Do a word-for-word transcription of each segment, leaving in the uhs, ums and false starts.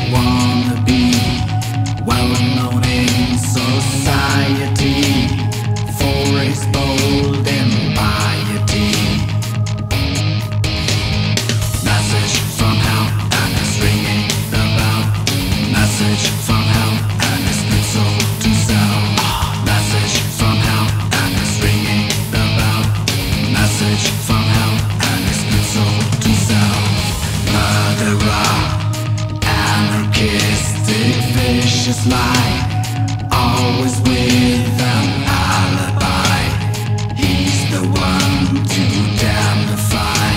wanna be well known in society for his bold impiety. Message from hell and it's ringing the bell. Message from hell and it's been sold to sell. Message from hell and it's ringing the bell. Message from hell and it's been sold to sell. Murderer, anarchistic, vicious lie, always with an alibi. He's the one to damnify.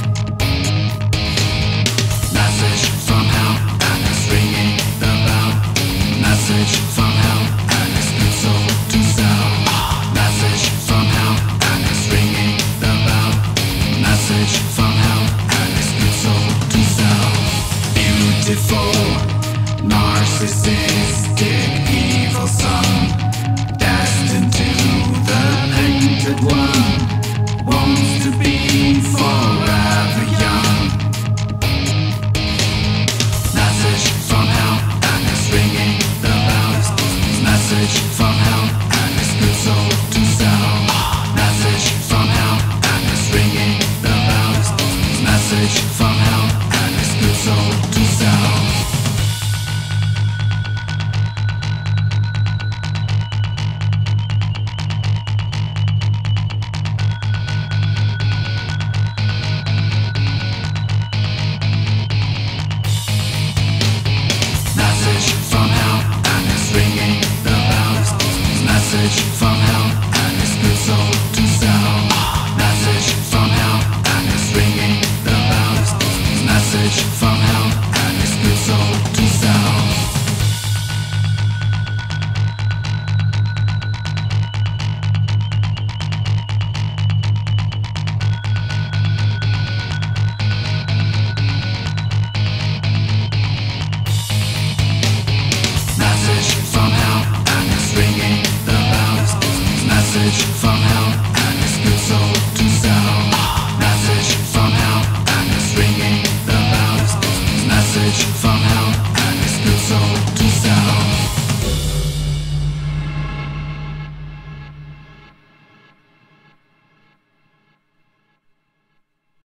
Message from hell and it's ringing the bell. Message from hell and it's been sold to sell. Message from hell and it's ringing the bell. Message from hell and it's been sold to sell. Beautiful, narcissistic, evil son.